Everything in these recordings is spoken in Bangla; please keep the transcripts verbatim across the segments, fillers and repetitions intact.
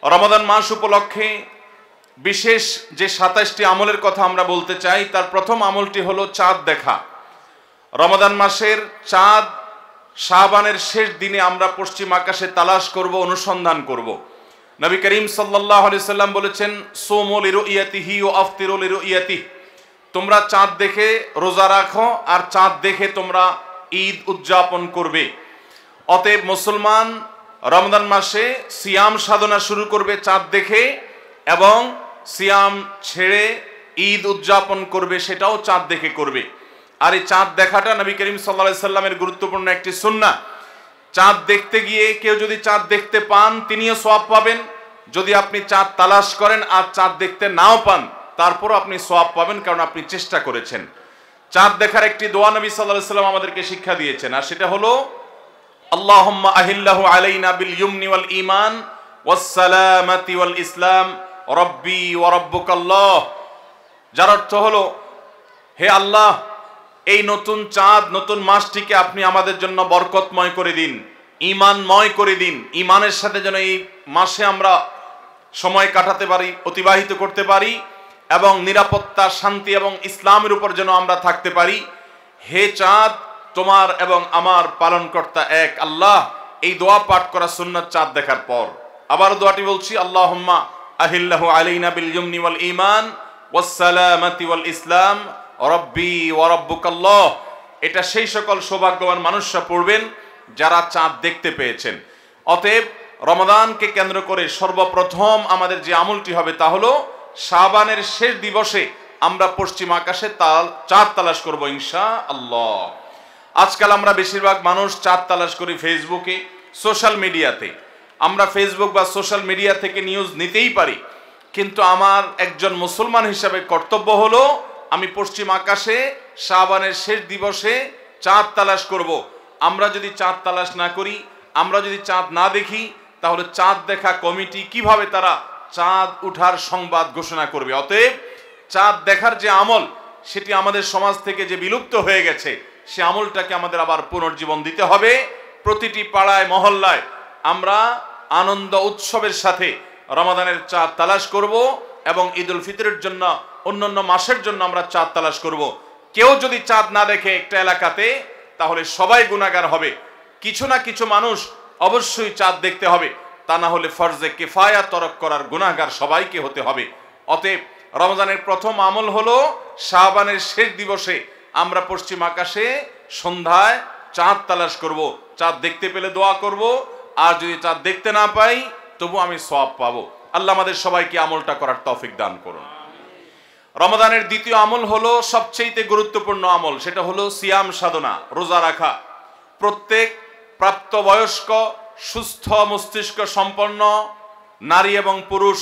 রমাদান মাস উপলক্ষে বিশেষ যে সাতাশটি আমলের কথা আমরা বলতে চাই, তার প্রথম আমলটি হলো চাঁদ দেখা। রমাদান মাসের চাঁদ শাবানের শেষ দিনে আমরা পশ্চিম আকাশে তালাশ করব, অনুসন্ধান করব। নবী করিম সাল্লাল্লাহু আলাইহি সাল্লাম বলেছেন, সুমু লিরুইয়াতিহি ওয়া আফতিরু লিরুইয়াতিহি, তোমরা চাঁদ দেখে রোজা রাখো আর চাঁদ দেখে তোমরা ঈদ উদযাপন করবে। অতএব মুসলমান রমজান মাসে সিয়াম সাধনা শুরু করবে চাঁদ দেখে, এবং সিয়াম ছেড়ে ঈদ উদযাপন করবে, সেটাও চাঁদ দেখে করবে। আর এই চাঁদ দেখাটা নবী করিম সাল্লাল্লাহু আলাইহি সাল্লামের গুরুত্বপূর্ণ একটি সুন্নাহ। চাঁদ দেখতে গিয়ে কেউ যদি চাঁদ দেখতে পান তিনিও সওয়াব পাবেন। যদি আপনি চাঁদ তালাশ করেন আর চাঁদ দেখতে নাও পান, তারপরও আপনি সওয়াব পাবেন, কারণ আপনি চেষ্টা করেছেন। চাঁদ দেখার একটি দোয়া নবী সাল্লাল্লাহু আলাইহি সাল্লাম আমাদেরকে শিক্ষা দিয়েছেন, আর সেটা হলো আল্লাহুম্মা আহিল্লাহু আলাইনা বিল ইয়ুমনি ওয়াল ঈমান ওয়াস সালামাতি ওয়াল ইসলাম রব্বি ওয়া রাব্বুকাল্লাহ। যার অর্থ হলো, হে আল্লাহ, এই নতুন চাঁদ নতুন মাসটিকে আপনি আমাদের জন্য বরকতময় করে দিন, ঈমানময় করে দিন। ঈমানের সাথে যেন এই মাসে আমরা সময় কাটাতে পারি, অতিবাহিত করতে পারি, এবং নিরাপত্তা, শান্তি এবং ইসলামের উপর যেন আমরা থাকতে পারি। হে চাঁদ, তোমার এবং আমার পালনকর্তা এক আল্লাহ। এই দোয়া পাঠ করা সুন্নাত চাঁদ দেখার পর। আবার দোয়াটি বলছি, আল্লাহুম্মা আহিল্লাহু আলাইনা বিল ইয়ুমনি ওয়াল ঈমান ওয়াস সালামাতি ওয়াল ইসলাম রব্বি ওয়া রাব্বুকাল্লাহ। এটা সেই সকল সৌভাগ্যবান মানুষরা পড়বেন যারা চাঁদ দেখতে পেয়েছেন। অতএব রমাদানকে কেন্দ্র করে সর্বপ্রথম আমাদের যে আমলটি হবে তা হলো শাবানের শেষ দিবসে আমরা পশ্চিম আকাশে তাল চাঁদ তালাশ করব ইনশাআল্লাহ। আজকাল আমরা বেশিরভাগ মানুষ চাঁদ তালাশ করি ফেসবুকে, সোশ্যাল মিডিয়াতে। আমরা ফেসবুক বা সোশ্যাল মিডিয়া থেকে নিউজ নিতেই পারি, কিন্তু আমার একজন মুসলমান হিসাবে কর্তব্য হলো আমি পশ্চিম আকাশে শাবানের শেষ দিবসে চাঁদ তালাশ করব। আমরা যদি চাঁদ তালাশ না করি, আমরা যদি চাঁদ না দেখি, তাহলে চাঁদ দেখা কমিটি কিভাবে তারা চাঁদ উঠার সংবাদ ঘোষণা করবে? অতএব চাঁদ দেখার যে আমল, সেটি আমাদের সমাজ থেকে যে বিলুপ্ত হয়ে গেছে, সে আমলটাকে আমাদের আবার পুনর্জীবন দিতে হবে। প্রতিটি পাড়ায় মহল্লায় আমরা আনন্দ উৎসবের সাথে রমাদানের চাঁদ তালাশ করব, এবং ঈদ উল ফিতরের জন্য, অন্যান্য মাসের জন্য আমরা চাঁদ তালাশ করব। কেউ যদি চাঁদ না দেখে একটা এলাকাতে, তাহলে সবাই গুনাহগার হবে। কিছু না কিছু মানুষ অবশ্যই চাঁদ দেখতে হবে, তা না হলে ফরজে কিফায়া তরক করার গুনাহগার সবাইকে হতে হবে। অতএব রমজানের প্রথম আমল হলো শাবানের শেষ দিবসে আমরা পশ্চিম আকাশে সন্ধ্যায় চাঁদ তালাশ করব। চাঁদ দেখতে পেলে দোয়া করব, আর যদি চাঁদ দেখতে না পাই তবু আমি সওয়াব পাবো। আল্লাহ আমাদের সবাইকে আমলটা করার তৌফিক দান করুন। রমাদানের দ্বিতীয় আমল হলো সবচেয়ে গুরুত্বপূর্ণ আমল, সেটা হলো সিয়াম সাধনা, রোজা রাখা। প্রত্যেক প্রাপ্তবয়স্ক সুস্থ মস্তিষ্ক সম্পন্ন নারী এবং পুরুষ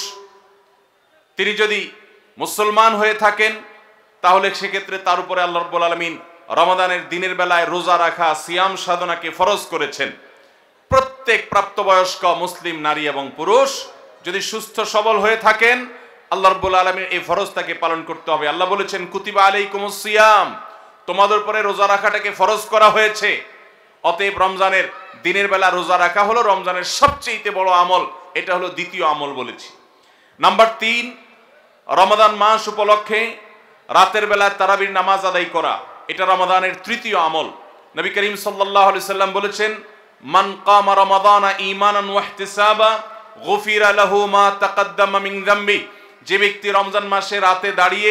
তিনি যদি মুসলমান হয়ে থাকেন, তাহলে সেক্ষেত্রে তার উপরে আল্লাহ রাব্বুল আলামিন রমাদানের দিনের বেলায় রোজা রাখা, সিয়াম সাধনাকে ফরজ করেছেন। প্রত্যেক প্রাপ্তবয়স্ক মুসলিম নারী এবং পুরুষ যদি সুস্থ সবল হয়ে থাকেন, আল্লাহ রাব্বুল আলামিন এই ফরজটাকে পালন করতে হবে। আল্লাহ বলেছেন, কুতিবা আলাইকুমুস সিয়াম, তোমাদের উপরে রোজা রাখাটাকে ফরজ করা হয়েছে। অতএব রমজানের দিনের বেলা রোজা রাখা হলো রমজানের সবচেয়ে বড় আমল। এটা হলো দ্বিতীয় আমল বলেছি। নাম্বার তিন, রমাদান মাস উপলক্ষে রাতের বেলায় তারাবির নামাজ আদায় করা, এটা রমাদানের তৃতীয় আমল। নবী করিম সাল্লাল্লাহু আলাইহি সাল্লাম বলেছেন, মান কামা রমাদানা ঈমানান ওয়া ইহতিসাবা গুফিরা লাহু মা তাকাদ্দামা মিন যামবি। যে ব্যক্তি রমজান মাসে রাতে দাঁড়িয়ে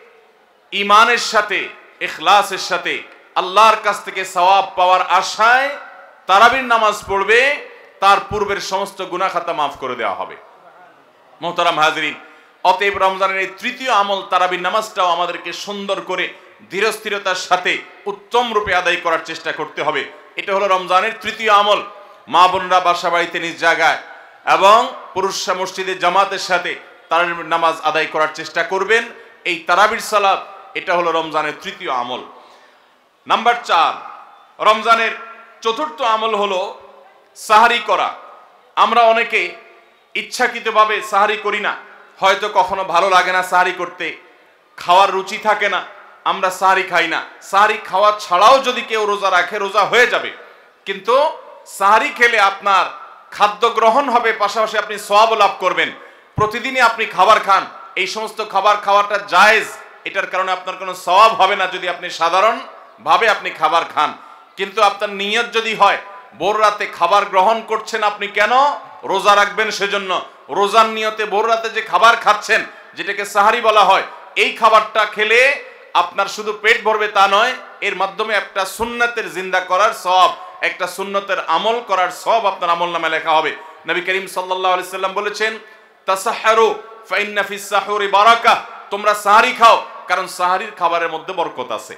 ঈমানের সাথে, ইখলাসের সাথে আল্লাহর কাছ থেকে সওয়াব পাওয়ার আশায় তারাবির নামাজ পড়বে, তার পূর্বের সমস্ত গুনাহ খাতা মাফ করে দেওয়া হবে। মুহতারাম হাজিরিন, অতএব রমজানের এই তৃতীয় আমল তারাবির নামাজটাও আমাদেরকে সুন্দর করে ধীরস্থিরতার সাথে উত্তম রূপে আদায় করার চেষ্টা করতে হবে। এটা হলো রমজানের তৃতীয় আমল। মা বোনরা বাসা বাড়িতে নিজ জায়গায় এবং পুরুষরা মসজিদে জামাতের সাথে তারাবির নামাজ আদায় করার চেষ্টা করবেন। এই তারাবির সালাত, এটা হলো রমজানের তৃতীয় আমল। নাম্বার চার, রমজানের চতুর্থ আমল হলো সাহারি করা। আমরা অনেকে ইচ্ছাকৃতভাবে সাহারি করি না, হয়তো কখনো ভালো লাগে না সাহারি করতে, খাওয়ার রুচি থাকে না, আমরা সাহারি খাই না। সাহারি খাওয়া ছাড়াও যদি কেউ রোজা রাখে, রোজা হয়ে যাবে, কিন্তু সাহারি খেলে আপনার খাদ্য গ্রহণ হবে, পাশাপাশি আপনি সওয়াব লাভ করবেন। প্রতিদিনই আপনি খাবার খান, এই সমস্ত খাবার খাওয়াটা জায়েজ, এটার কারণে আপনার কোনো সওয়াব হবে না যদি আপনি সাধারণ ভাবে আপনি খাবার খান। কিন্তু আপনার নিয়ত যদি হয় ভোর রাতে খাবার গ্রহণ করছেন আপনি, কেন? রোজা রাখবেন সেজন্য। রোজার নিয়তে ভোর রাতে যে খাবার খাচ্ছেন, যেটাকে সাহারি বলা হয়, এই খাবারটা খেলে আপনার শুধু পেট ভরবে তা নয়, এর মাধ্যমে একটা সুন্নতের জিন্দা করার সওয়াব, একটা সুন্নতের আমল করার সওয়াব আপনার আমলনামায় লেখা হবে। নবী করিম সাল্লাল্লাহু আলাইহি সাল্লাম বলেছেন, তাসাহহারু ফাইন্না ফিস সাহুরি বারাকাহ, তোমরা সাহারি খাও, কারণ সাহারির খাবারের মধ্যে বরকত আছে।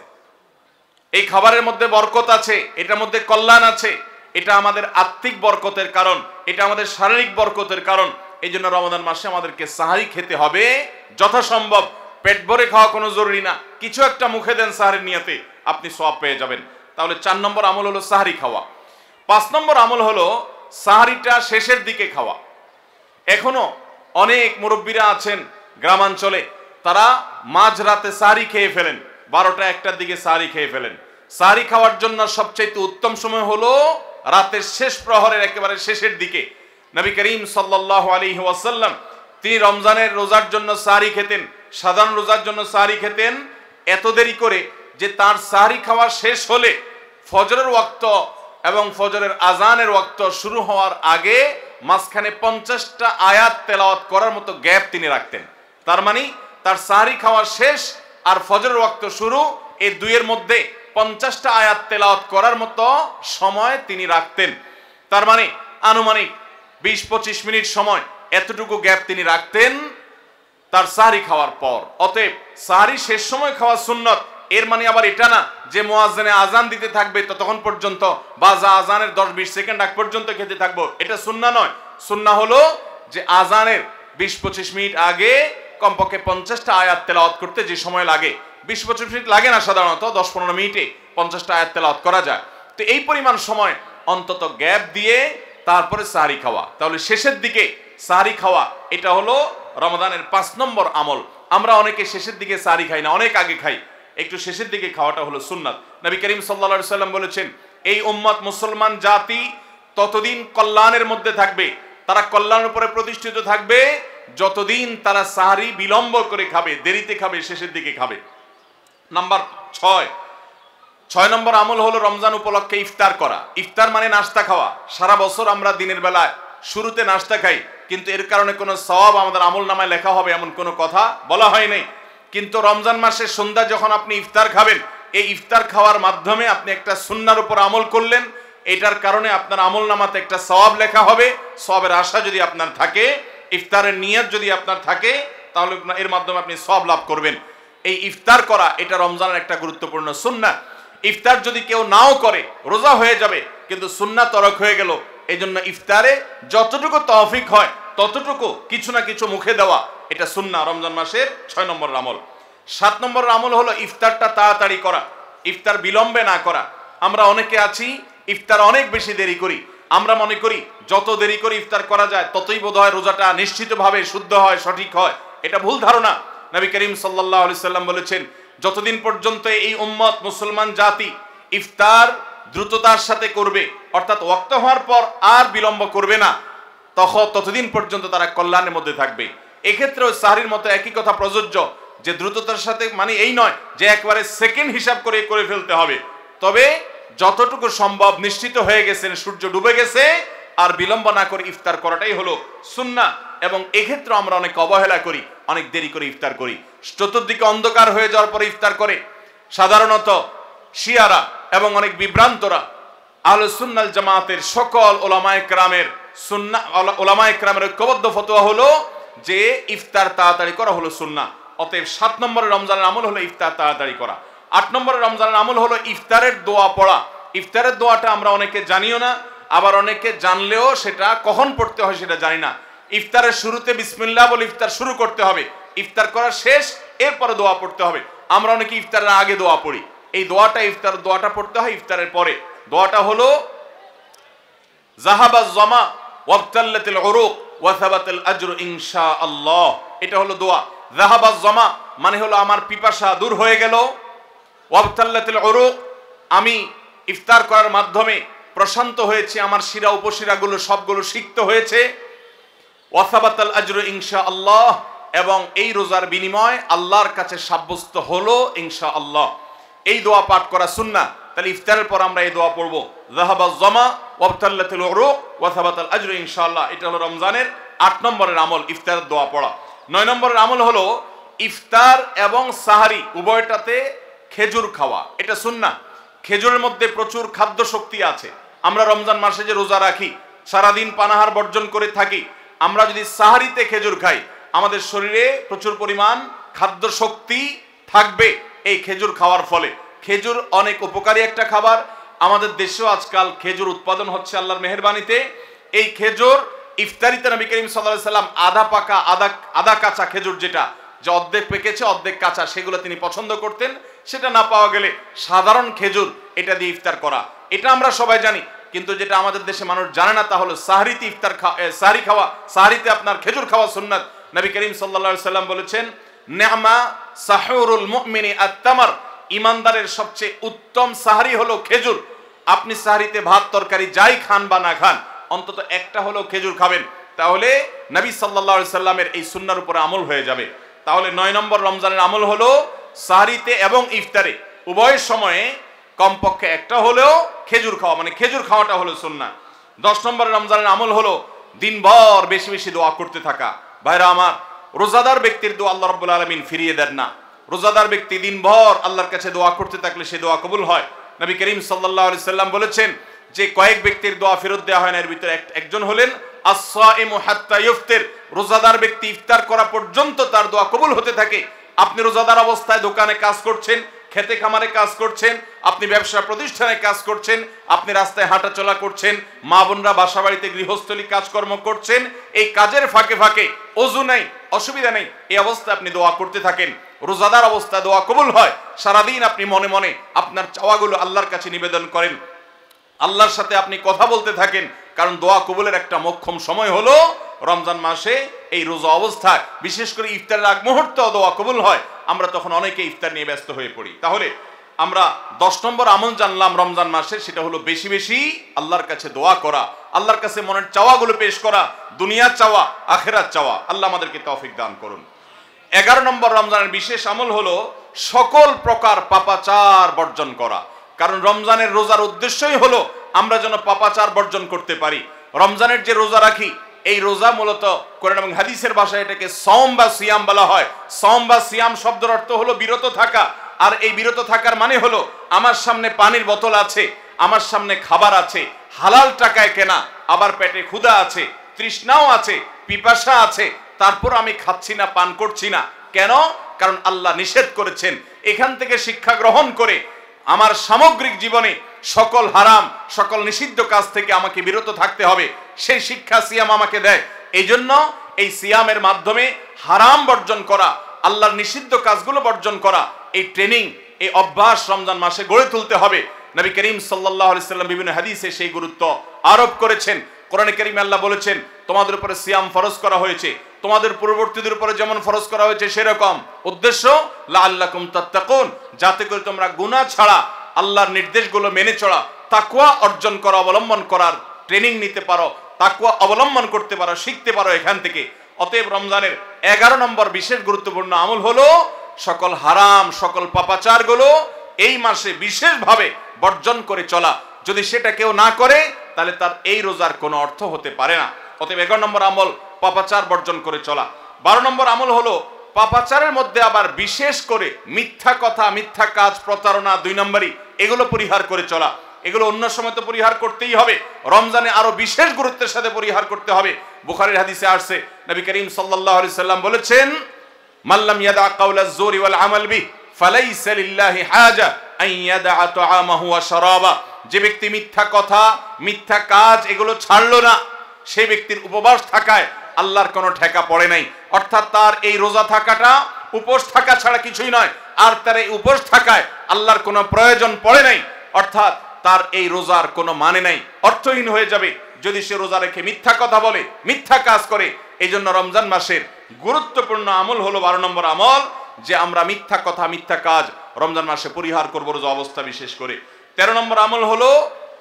এই খাবারের মধ্যে বরকত আছে, এটার মধ্যে কল্যাণ আছে। এটা আমাদের আত্মিক বরকতের কারণ, এটা আমাদের শারীরিক বরকতের কারণ। এই জন্য রমাদান মাসে আমাদেরকে সাহারি খেতে হবে যথাসম্ভব। পেট ভরে খাওয়া কোনো জরুরি না, কিছু একটা মুখে দেন সাহারির নিয়তে, আপনি সওয়াব পেয়ে যাবেন। তাহলে চার নম্বর আমল হলো সাহারি খাওয়া। পাঁচ নম্বর আমল হলো সাহারিটা শেষের দিকে খাওয়া। এখনো অনেক মুরব্বীরা আছেন গ্রামাঞ্চলে, তারা মাঝরাতে সাহারি খেয়ে ফেলেন, বারোটা একটার দিকে সাহারি খেয়ে ফেলেন। সাহারি খাওয়ার জন্য সবচাইতে উত্তম সময় হলো রাতের শেষ প্রহরের একেবারে শেষের দিকে। নবী করিম সাল্লাল্লাহু আলাইহি ওয়াসাল্লাম তিনি রমজানের রোজার জন্য সাহারি খেতেন, সাধারণ রোজার জন্য সাহারি খেতেন এত দেরি করে যে তার সাহারি খাওয়া শেষ হলে ফজরের ওয়াক্ত এবং ফজরের আজানের ওয়াক্ত শুরু হওয়ার আগে মাঝখানে পঞ্চাশটা আয়াত তেলাওয়াত করার মতো গ্যাপ তিনি রাখতেন। তার মানে তার সাহারি খাওয়া শেষ আর ফজরের ওয়াক্ত শুরু, এই দুইয়ের মধ্যে পঞ্চাশটা আয়াত তেলাওয়াত করার মতো সময় তিনি রাখতেন। তার মানে আনুমানিক বিশ পঁচিশ মিনিট সময়, এতটুকু গ্যাপ তিনি রাখতেন তার সাহারি খাওয়ার পর। অতএব সাহারি শেষ সময় খাওয়া সুন্নত। এর মানে আবার এটা না যে মুয়াজ্জিনে আজান দিতে থাকবে ততক্ষণ পর্যন্ত বা যা আজানের দশ বিশ সেকেন্ড আগ পর্যন্ত খেতে থাকবো, এটা সুন্নাহ নয়। সুন্নাহ হলো যে আজানের বিশ পঁচিশ মিনিট আগে কমপক্ষে পঞ্চাশটা আয়াত তেলাওয়াত করতে যে সময় লাগে, বিশ পঁচিশ মিনিট লাগে না, সাধারণত দশ পনেরো মিনিটে পঞ্চাশটা আয়াত তেলাওয়াত করা যায়। তো এই পরিমাণ সময় অন্তত গ্যাপ দিয়ে তারপরে সাহারি খাওয়া, তাহলে শেষের দিকে সাহারি খাওয়া, এটা হলো রমাদানের পাঁচ নম্বর আমল। আমরা অনেকে শেষের দিকে সাহারি খাই না, অনেক আগে খাই, একটু শেষের দিকে খাওয়াটা হলো সুন্নাত। নবী করিম সাল্লাল্লাহু আলাইহি সাল্লাম বলেছেন, এই উম্মত মুসলমান জাতি ততদিন কল্যাণের মধ্যে থাকবে, তারা কল্যাণের উপরে প্রতিষ্ঠিত থাকবে যতদিন তারা সাহারি বিলম্ব করে খাবে, দেরিতে খাবে, শেষের দিকে খাবে। নাম্বার ছয় ছয় নম্বর আমল হলো রমজান উপলক্ষে ইফতার করা। ইফতার মানে নাস্তা খাওয়া। সারা বছর আমরা দিনের বেলায় শুরুতে নাস্তা খাই, কিন্তু এর কারণে কোনো সওয়াব আমাদের আমল নামায় লেখা হবে এমন কোনো কথা বলা হয় নাই। কিন্তু রমজান মাসের সন্ধ্যা যখন আপনি ইফতার খাবেন, এই ইফতার খাওয়ার মাধ্যমে আপনি একটা সুন্নাহর উপর আমল করলেন, এটার কারণে আপনার আমল নামাতে একটা সওয়াব লেখা হবে। সওয়াবের আশা যদি আপনার থাকে, ইফতারের নিয়ত যদি আপনার থাকে, তাহলে এর মাধ্যমে আপনি সওয়াব লাভ করবেন। এই ইফতার করা এটা রমজানের একটা গুরুত্বপূর্ণ সুন্নাহ। ইফতার যদি কেউ নাও করে রোজা হয়ে যাবে, কিন্তু সুন্নাহ তরক হয়ে গেল। এই জন্য ইফতারে যতটুকু তৌফিক হয় ততটুকু কিছু না কিছু মুখে দেওয়া, এটা সুন্নাহ রমজান মাসের ছয় নম্বর আমল। সাত নম্বর আমল হলো ইফতারটা তাড়াতাড়ি করা, ইফতার বিলম্বে না করা। আমরা অনেকে আছি ইফতার অনেক বেশি দেরি করি, আমরা মনে করি যত দেরি করে ইফতার করা যায় ততই বোধহয় রোজাটা নিশ্চিতভাবে শুদ্ধ হয়, সঠিক হয়। এটা ভুল ধারণা। নবী করিম সাল্লাল্লাহু আলাইহি সাল্লাম বলেছেন, যতদিন পর্যন্ত এই উম্মত মুসলমান জাতি ইফতার দ্রুততার সাথে করবে, অর্থাৎ ওয়াক্ত হওয়ার পর আর বিলম্ব করবে না, তখন ততদিন পর্যন্ত তারা কল্যাণের মধ্যে থাকবে। এক্ষেত্রেও সাহরির মতো একই কথা প্রযোজ্য, যে দ্রুততার সাথে মানে এই নয় যে একবারে সেকেন্ড হিসাব করে করে ফেলতে হবে, তবে যতটুকু সম্ভব নিশ্চিত হয়ে গেছেন সূর্য ডুবে গেছে আর বিলম্ব না করে ইফতার করাটাই হলো সুন্নাহ। এবং এক্ষেত্রে আমরা অনেক অবহেলা করি, অনেক দেরি করে ইফতার করি, চতুর্দিকে অন্ধকার হয়ে যাওয়ার পরে ইফতার করে। সাধারণত শিয়ারা এবং অনেক বিভ্রান্তরা আহলে সুন্নাত জামাতের সকল ওলামায়ে কেরামের সুন্নাহ ওলামায়ে কেরামের ঐক্যবদ্ধ ফতোয়া হলো যে ইফতার তাড়াতাড়ি করা হলো সুন্নাহ। অতএব সাত নম্বরের রমজানের আমল হলো ইফতার তাড়াতাড়ি করা। আট নম্বরের রমজানের আমল হলো ইফতারের দোয়া পড়া। ইফতারের দোয়াটা আমরা অনেকে জানিও না, আবার অনেকে জানলেও সেটা কখন পড়তে হয় সেটা জানি না। ইফতারের শুরুতে বিসমিল্লাহ বলে ইফতার শুরু করতে হবে, ইফতার করা শেষ এরপরে দোয়া পড়তে হবে। আমরা অনেকে ইফতারের আগে দোয়া পড়ি, এই দোয়াটা ইফতার দোয়াটা পড়তে হয় ইফতারের পরে। দোয়াটা হলো যাহাবাজ জামা ওয়াবতাল্লাতিল উরুক ওয়া সাবাতাল আজরু ইনশাআল্লাহ। এটা হলো দোয়া। যাহাবাজ জামা মানে হলো আমার পিপাসা দূর হয়ে গেল, ওয়াবতাল্লাতিল উরুক আমি ইফতার করার মাধ্যমে প্রশান্ত হয়েছে, আমার শিরা উপশিরাগুলো সবগুলো সিক্ত হয়েছে। ওয়াসাবাতাল আজরু ইনশাআল্লাহ, এবং এই রোজার বিনিময় আল্লাহর কাছে সাব্যস্ত হলো ইনশাআল্লাহ। এই দোয়া পাঠ করা সুন্নাহ। তাহলে ইফতারের পর আমরা এই দোয়া পড়ব, যাহাবাজ জামা ওয়াবতাল্লাতুল উরুক ওয়াসাবাতাল আজরু ইনশাআল্লাহ। এটা হলো রমজানের আট নম্বরের আমল, ইফতারের দোয়া পড়া। নয় নম্বরের আমল হলো ইফতার এবং সাহারি উভয়টাতে খেজুর খাওয়া। এটা সুন্নাহ। খেজুরের মধ্যে প্রচুর খাদ্য শক্তি আছে। আমরা রমজান মাসে যে রোজা রাখি, সারাদিন পানাহার বর্জন করে থাকি, আমরা যদি সাহারিতে খেজুর খাই, আমাদের শরীরে প্রচুর পরিমাণ খাদ্য শক্তি থাকবে এই খেজুর খাওয়ার ফলে। খেজুর অনেক উপকারী একটা খাবার। আমাদের দেশেও আজকাল খেজুর উৎপাদন হচ্ছে আল্লাহর মেহেরবানিতে। এই খেজুর ইফতারিতে নবী করিম সাল্লাল্লাহু আলাইহি সাল্লাম আধা পাকা আধা আধা কাঁচা খেজুর, যেটা যে অর্ধেক পেকেছে অর্ধেক কাঁচা, সেগুলো তিনি পছন্দ করতেন। সেটা না পাওয়া গেলে সাধারণ খেজুর এটা দিয়ে ইফতার করা, এটা আমরা সবাই জানি। কিন্তু যেটা আমাদের দেশে মানুষ জানে না তা হলো সাহরিতে ইফতার সাহরি খাওয়া, সাহরিতে আপনার খেজুর খাওয়া সুন্নাত। নবী করিম সাল্লাল্লাহু আলাইহি সাল্লাম বলেছেন, নি'মা সাহুরুল মুমিনি আত-তামার, ইমানদারের সবচেয়ে উত্তম সাহরি হলো খেজুর। আপনি সাহরিতে ভাত তরকারি যাই খান বা না খান, অন্তত একটা হলো খেজুর খাবেন, তাহলে নবী সাল্লাল্লাহু আলাইহি সাল্লামের এই সুন্নাহর উপরে আমল হয়ে যাবে। তাহলে নয় নম্বর রমজানের আমল হলো সাহরিতে এবং ইফতারে উভয় সময়ে কমপক্ষে একটা হলেও খেজুর খাওয়া, মানে খেজুর খাওয়াটা হলো সুন্নাহ। দশ নম্বর রমজানের আমল হলো দিনভর বেশি বেশি দোয়া করতে থাকা। ভাইরা আমার, রোজাদার ব্যক্তির দোয়া আল্লাহ রাব্বুল আলামিন ফিরিয়ে দেন না। রোজাদার ব্যক্তি দিনভর আল্লাহর কাছে দোয়া করতে থাকলে সে দোয়া কবুল হয়। নবী করিম সাল্লাল্লাহু আলাইহি সাল্লাম বলেছেন যে কয়েক ব্যক্তির দোয়া ফেরত দেওয়া হয় না, এর ভিতরে একজন হলেন আস-সাইমু হাত্তা ইফতির, রোজাদার ব্যক্তি ইফতার করা পর্যন্ত তার দোয়া কবুল হতে থাকে। আপনি রোজাদার অবস্থায় দোকানে কাজ করছেন, খেতে খামারে কাজ করছেন, আপনি ব্যবসা প্রতিষ্ঠানে কাজ করছেন, আপনি রাস্তায় হাঁটাচলা করছেন, মা বোনরা বাসা বাড়িতে গৃহস্থলী কাজকর্ম করছেন, এই কাজের ফাঁকে ফাঁকে ওযু নাই, অসুবিধা নেই, এই অবস্থায় আপনি দোয়া করতে থাকেন। রোজাদার অবস্থায় দোয়া কবুল হয়। সারাদিন আপনি মনে মনে আপনার চাওয়াগুলো আল্লাহর কাছে নিবেদন করেন, আল্লাহর সাথে আপনি কথা বলতে থাকেন, কারণ দোয়া কবুলের একটা মোক্ষম সময় হলো রমজান মাসে এই রোজা অবস্থায়। বিশেষ করে ইফতারের আগ মুহূর্তে দোয়া কবুল হয়, আমরা তখন অনেকে ইফতার নিয়ে ব্যস্ত হয়ে পড়ি। তাহলে আমরা দশ নম্বর আমল জানলাম রমজান মাসে, সেটা হলো বেশি বেশি আল্লাহর কাছে দোয়া করা, আল্লাহর কাছে মনের চাওয়াগুলো পেশ করা, দুনিয়ার চাওয়া আখিরাত চাওয়া। আল্লাহ আমাদেরকে তৌফিক দান করুন। এগারো নম্বর রমজানের বিশেষ আমল হলো সকল প্রকার পাপাচার বর্জন করা। কারণ রমজানের রোজার উদ্দেশ্যই হলো আমরা যেন পাপাচার বর্জন করতে পারি। রমজানের যে রোজা রাখি, এই রোজা মূলত কোরআন এবং হাদিসের ভাষায় এটাকে সওম বা সিয়াম বলা হয়। সওম বা সিয়াম শব্দের অর্থ হলো বিরত থাকা। আর এই বিরত থাকার মানে হলো আমার সামনে পানির বোতল আছে, আমার সামনে খাবার আছে, হালাল টাকায় কেনা, আবার পেটে ক্ষুধা আছে, তৃষ্ণাও আছে, পিপাসা আছে, তারপর আমি খাচ্ছি না, পান করছি না। কেন? কারণ আল্লাহ নিষেধ করেছেন। এখান থেকে শিক্ষা গ্রহণ করে আমার সামগ্রিক জীবনে সকল হারাম, সকল নিষিদ্ধ কাজ থেকে আমাকে বিরত থাকতে হবে, সেই শিক্ষা সিয়াম আমাকে দেয়। এই জন্য এই সিয়ামের মাধ্যমে হারাম বর্জন করা, আল্লাহর নিষিদ্ধ কাজগুলো বর্জন করা, এই ট্রেনিং, এই অভ্যাস রমজান মাসে গড়ে তুলতে হবে। নবী করিম সাল্লাল্লাহু আলাইহি সাল্লাম বিভিন্ন হাদিসে সেই গুরুত্ব আরোপ করেছেন। কোরআনে কারিমে আল্লাহ বলেছেন, তোমাদের উপরে সিয়াম ফরজ করা হয়েছে, তোমাদের পূর্ববর্তীদের উপরে যেমন ফরজ করা হয়েছে সেরকম। উদ্দেশ্য লাআল্লাকুম তাত্তাকুন, যাতে করে তোমরা গুনাহ ছাড়া আল্লাহর নির্দেশগুলো মেনে চলা, তাকওয়া অর্জন করা, অবলম্বন করার ট্রেনিং নিতে পারো, তাকওয়া অবলম্বন করতে পারো, শিখতে পারো এখান থেকে। অতএব রমজানের এগারো নম্বর বিশেষ গুরুত্বপূর্ণ আমল হলো সকল হারাম, সকল পাপাচারগুলো এই মাসে বিশেষভাবে বর্জন করে চলা। যদি সেটা কেউ না করে তাহলে তার এই রোজার কোনো অর্থ হতে পারে না। অতএব এগারো নম্বর আমল পাপাচার বর্জন করে চলা। বারো নম্বর আমল হলো পাপাচারের মধ্যে আবার বিশেষ করে মিথ্যা কথা, মিথ্যা কাজ, প্রতারণা, দুই নম্বরই, এগুলো পরিহার করে চলা। এগুলো অন্য সময় তো পরিহার করতেই হবে, রমজানে আরো বিশেষ গুরুত্বের সাথে পরিহার করতে হবে। বুখারীর হাদিসে আসছে, নবী করিম সাল্লাল্লাহু আলাইহি সাল্লাম বলেছেন, মাল্লাম ইয়াদা কাওলাজ জুরি ওয়াল আমাল বি ফালাইসা লিল্লাহি হাজা আন ইয়াদা তাআমাহু ওয়া শারাবা। যে ব্যক্তি মিথ্যা কথা, মিথ্যা কাজ এগুলো ছাড়লো না, সেই ব্যক্তির উপবাস থাকায় আল্লাহর কোনো ঠেকা পড়ে নাই। অর্থাৎ তার এই রোজা থাকাটা উপোস থাকা ছাড়া কিছুই নয়, আর তার এই উপোস থাকায় আল্লাহর কোনো প্রয়োজন পড়ে নাই। অর্থাৎ তার এই রোজার কোনো মানে নাই, অর্থহীন হয়ে যাবে যদি সে রোজা রেখে মিথ্যা কথা বলে, মিথ্যা কাজ করে। এই জন্য রমজান মাসের গুরুত্বপূর্ণ আমল হলো বারো নম্বর আমল, যে আমরা মিথ্যা কথা, মিথ্যা কাজ রমজান মাসে পরিহার করবো রোজা অবস্থা বিশেষ করে। তেরো নম্বর আমল হলো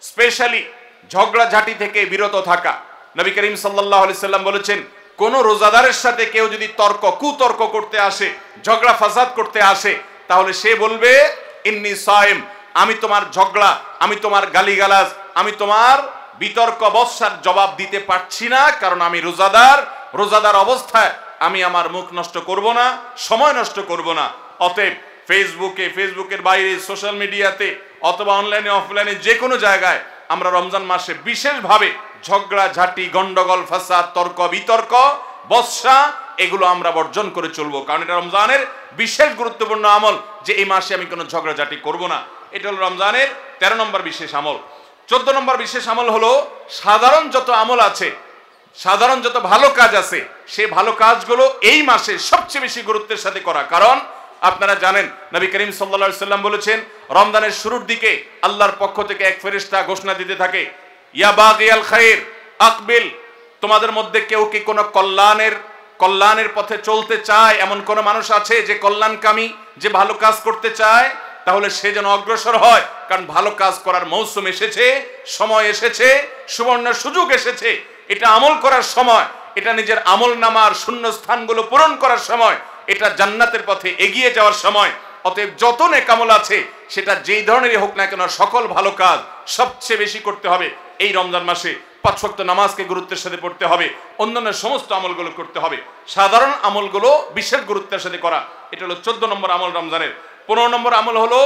স্পেশালি ঝগড়াঝাটি থেকে বিরত থাকা। নবী করিম সাল্লাল্লাহু আলাইহি সাল্লাম বলেছেন, কোন রোজাদারের সাথে কেউ যদি তর্ক কুতর্ক করতে আসে, ঝগড়া ফাসাদ করতে আসে, তাহলে সে বলবে ইন্নী সাইম, আমি তোমার ঝগড়া, আমি তোমার গালিগালাজ, আমি তোমার বিতর্ক বর্ষার জবাব দিতে পারছি না, কারণ আমি রোজাদার। রোজাদার অবস্থায় আমি আমার মুখ নষ্ট করব না, সময় নষ্ট করব না। অতএব ফেসবুকে, ফেসবুকের বাইরে, সোশ্যাল মিডিয়াতে অথবা অনলাইনে অফলাইনে যে কোনো জায়গায় আমরা রমজান মাসে বিশেষভাবে ঝগড়া ঝাঁটি, গন্ডগোল, ফাসাদ, তর্ক বিতর্ক, বর্ষা এগুলো আমরা বর্জন করে চলবো, কারণ এটা রমজানের বিশেষ গুরুত্বপূর্ণ আমল যে এই মাসে আমি কোনো ঝগড়াঝাটি করব না। এটা হলো রমজানের তেরো নম্বর বিশেষ আমল। চোদ্দ নম্বর বিশেষ আমল হলো সাধারণ যত আমল আছে, সাধারণ যত ভালো কাজ আছে, সেই ভালো কাজগুলো এই মাসে সবচেয়ে বেশি গুরুত্বের সাথে করা। কারণ আপনারা জানেন নবী করিম সাল্লাল্লাহু আলাইহি সাল্লাম বলেছেন, রমজানের শুরুর দিকে আল্লাহর পক্ষ থেকে এক ফেরেশতা ঘোষণা দিতে থাকে, ইয়া বাগিয়াল খায়র আকবিল, তোমাদের মধ্যে কেউ কি কোনো কল্যাণের কল্যাণের পথে চলতে চায়, এমন কোন মানুষ আছে যে কল্যাণকামী, যে ভালো কাজ করতে চায়, তাহলে সে যেন অগ্রসর হয়, কারণ ভালো কাজ করার মৌসুম এসেছে, সময় এসেছে, সুবর্ণ সুযোগ এসেছে। এটা আমল করার সময়, এটা নিজের আমল নামার শূন্য স্থানগুলো পূরণ করার সময়, এটা জান্নাতের পথে এগিয়ে যাওয়ার সময়। অতএব যত নেক আমল আছে, সেটা যেই ধরনেরই হোক না কেন, সকল ভালো কাজ সবচেয়ে বেশি করতে হবে এই রমজান মাসে। পাঁচ ওয়াক্ত নামাজকে গুরুত্বের সাথে পড়তে হবে, অন্যান্য সমস্ত আমলগুলো করতে হবে, সাধারণ আমলগুলো বিশেষ গুরুত্বের সাথে করা। এটা হলো চোদ্দ নম্বর আমল রমজানের। পনেরো নম্বর আমল হলো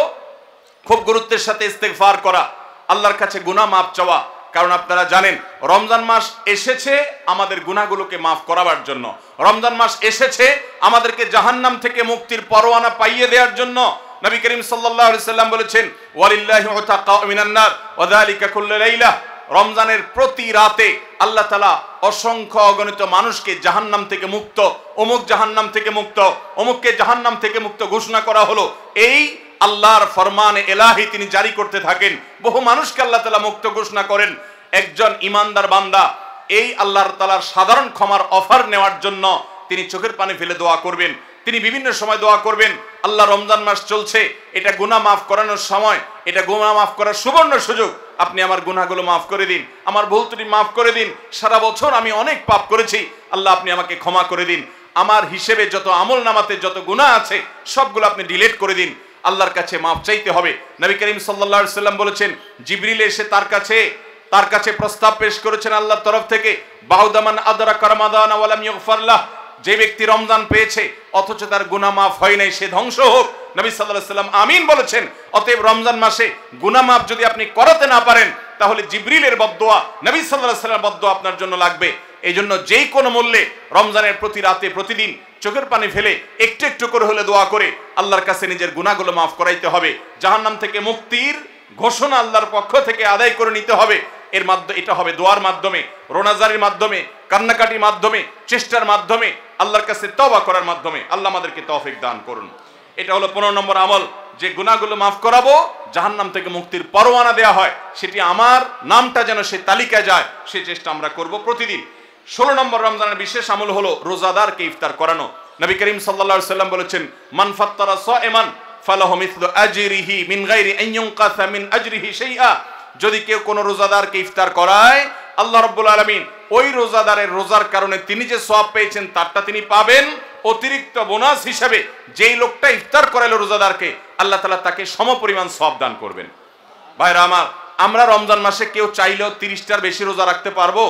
খুব গুরুত্বের সাথে ইস্তেগফার করা, আল্লাহর কাছে গুনাহ মাফ চাওয়া। কারণ আপনারা জানেন রমজান মাস এসেছে আমাদের গুনাহগুলোকে মাফ করাবার জন্য, রমজান মাস এসেছে আমাদেরকে জাহান্নাম থেকে মুক্তির পরোয়ানা পাইয়ে দেওয়ার জন্য। নবী করিম সাল্লাল্লাহু আলাইহি সাল্লাম বলেছেন, ওয়ালিল্লাহি উতাকা মিনান নার ওয়া যালিকা কুল্লু লাইলা, রমজানের প্রতি রাতে আল্লাহ তাআলা অসংখ্য অগণিত মানুষকে জাহান্নাম থেকে মুক্ত, অমুক জাহান্নাম থেকে মুক্ত, অমুককে জাহান্নাম থেকে মুক্ত ঘোষণা করা হলো। এই আল্লাহর ফরমানে এলাহি তিনি জারি করতে থাকেন, বহু মানুষকে আল্লাহ তাআলা মুক্ত ঘোষণা করেন। একজন ইমানদার বান্দা এই আল্লাহর তাআলার সাধারণ ক্ষমার অফার নেওয়ার জন্য তিনি চোখের পানি ফেলে দোয়া করবেন, তিনি বিভিন্ন সময় দোয়া করবেন। আল্লাহ, রমজান মাস চলছে, এটা গুনাহ মাফ করানোর সময়, এটা গুনাহ মাফ করার সুবর্ণ সুযোগ, আপনি আমার গুনাহগুলো মাফ করে দিন, আমার ভুল ত্রুটি মাফ করে দিন। সারা বছর আমি অনেক পাপ করেছি, আল্লাহ আপনি আমাকে ক্ষমা করে দিন। আমার হিসেবে যত আমল নামাতে যত গুনাহ আছে সবগুলো আপনি ডিলিট করে দিন। আল্লাহর কাছে মাফ চাইতে হবে। নবী করিম সাল্লাল্লাহু আলাইহি সাল্লাম বলেছেন, জিবরিল এসে তার কাছে তার কাছে প্রস্তাব পেশ করেছেন আল্লাহর তরফ থেকে, বাউদামান আদরাকা রমাদান ওয়া লাম ইগফার লাহ, যে ব্যক্তি রমজান পেয়েছে অথচ তার গুনাহ মাফ হয় নাই, সে ধ্বংস হোক। নবী সাল্লাল্লাহু আলাইহি সাল্লাম আমিন বলেছেন। অতএব রমজান মাসে গুনাহ মাফ যদি আপনি করাতে না পারেন, তাহলে জিবরিলের বদদোয়া, নবী সাল্লাল্লাহু আলাইহি সাল্লামের বদদোয়া আপনার জন্য লাগবে। এই জন্য যেই কোনো মূল্যে রমজানের প্রতি রাতে প্রতিদিন চোখের পানি ফেলে একটু একটু করে হলে দোয়া করে আল্লাহর কাছে নিজের গুনাহগুলো মাফ করাইতে হবে। জাহান্নাম থেকে মুক্তির ঘোষণা আল্লাহর পক্ষ থেকে আদায় করে নিতে হবে। এর মাধ্যমে এটা হবে দোয়ার মাধ্যমে, রোনাজারির মাধ্যমে, কান্নাকাটির মাধ্যমে, চেষ্টার মাধ্যমে, আল্লাহর কাছে তওবা করার মাধ্যমে। আল্লাহ আমাদেরকে তৌফিক দান করুন। এটা হলো পনেরো নম্বর আমল, যে গুনাহগুলো মাফ করাবো, জাহান্নাম থেকে মুক্তির পরোয়ানা দেওয়া হয়, সেটি আমার নামটা যেন সেই তালিকায় যায়, সেই চেষ্টা আমরা করব প্রতিদিন। ষোলো নম্বর রমজানের বিশেষ আমল হলো রোজাদারকে ইফতার করানো। নবী করিম সাল্লাল্লাহু আলাইহি সাল্লাম বলেছেন, মান ফাত্তারা সাইমান ফালাহু মিসলু আজরিহি মিন গায়রি আন ইউনকাসা মিন আজরিহি শাইআ, যদি কেউ কোনো রোজাদারকে ইফতার করায়, আল্লাহ রাব্বুল আলামিন ওই রোজাদারের রোজার কারণে তিনি যে সওয়াব পেয়েছেন তারটা তিনি পাবেন। অতিরিক্ত বোনাস হিসেবে যেই লোকটা ইফতার করালো রোজাদারকে, আল্লাহ তাআলা তাকে সমপরিমাণ সওয়াব দান করবেন। ভাইরা আমার, আমরা রমজান মাসে কেউ চাইলেও তিরিশটার বেশি রোজা রাখতে পারবো?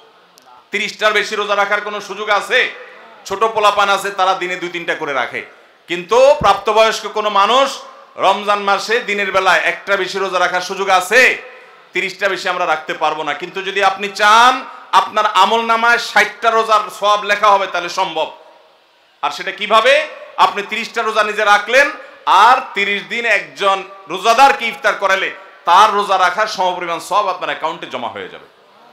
তিরিশটার বেশি রোজা রাখার কোনো সুযোগ আছে? ছোট পোলাপান আছে, তারা দিনে দুই তিনটা করে রাখে, কিন্তু প্রাপ্তবয়স্ক কোনো মানুষ রমজান মাসে দিনের বেলায় একটা বেশি রোজা রাখার সুযোগ আছে? তিরিশটা বেশি আমরা রাখতে পারবো না। কিন্তু যদি আপনি চান আপনার আমল নামায় ষাটটা রোজার সওয়াব লেখা হবে, তাহলে সম্ভব। আর সেটা কিভাবে? আপনি তিরিশটা রোজা নিজে রাখলেন, আর তিরিশ দিন একজন রোজাদারকে ইফতার করালে তার রোজা রাখার সমপরিমাণ সওয়াব আপনার অ্যাকাউন্টে জমা হয়ে যাবে।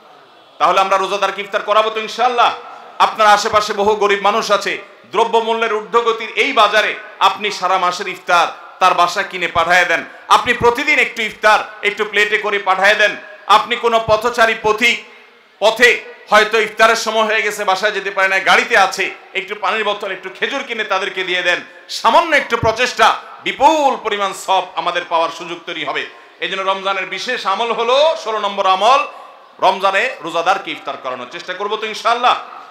তাহলে আমরা রোজাদারকে ইফতার করাবো তো ইনশাআল্লাহ। আপনার আশেপাশে বহু গরিব মানুষ আছে, দ্রব্যমূল্যের ঊর্ধ্বগতির এই বাজারে আপনি সারা মাসের ইফতার তার বাসায় কিনে পাঠিয়ে দেন। আপনি প্রতিদিন একটু ইফতার একটু প্লেটে করে পাঠিয়ে দেন। আপনি কোনো পথচারী পথিক, পথে হয়তো ইফতারের সময় হয়ে গেছে, বাসায় যেতে পারে না, গাড়িতে আছে, একটু পানির বোতল একটু খেজুর কিনে তাদেরকে দিয়ে দেন। সামান্য একটু প্রচেষ্টা বিপুল পরিমাণ সওয়াব আমাদের পাওয়ার সুযোগ তৈরি হবে। এই জন্য রমজানের বিশেষ আমল হলো ষোলো নম্বর আমল, রমজানে রোজাদারকে ইফতার করানোর চেষ্টা করবো তো ইনশাআল্লাহ।